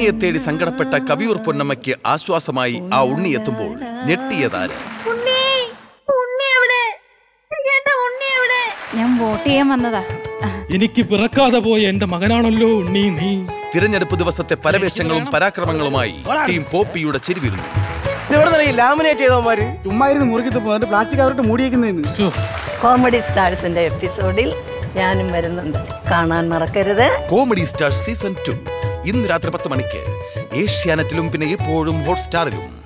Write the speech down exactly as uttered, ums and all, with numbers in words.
ഉണ്ണിയെ തേടി സങ്കടപ്പെട്ട കവിയൂർ പൊന്നമ്മയ്ക്ക് ആശ്വാസമായി ആ ഉണ്ണി എത്തുമ്പോൾ ഞെട്ടിയതാര്? ഞാൻ വോട്ട് ചെയ്യാൻ വന്നതാ. എനിക്ക് പിറക്കാതെ പോയ എന്റെ മകനാണല്ലോ ഉണ്ണി നീ. തിരഞ്ഞെടുപ്പ് ദിവസത്തെ പരവേശങ്ങളും പരാക്രമങ്ങളുമായി ടീം പോപ്പിയുടെ ചെരുവിരുന്നു. കോമഡി സ്റ്റാർസിന്റെ എപ്പിസോഡിൽ ഞാനും വരുന്നുണ്ട്, കാണാൻ മറക്കരുത്. കോമഡി സ്റ്റാർ സീസൺ ടു ഇന്ന് രാത്രി പത്ത് മണിക്ക് ഏഷ്യാനെറ്റിലും പിന്നെ എപ്പോഴും ഹോട്ട്സ്റ്റാറിലും.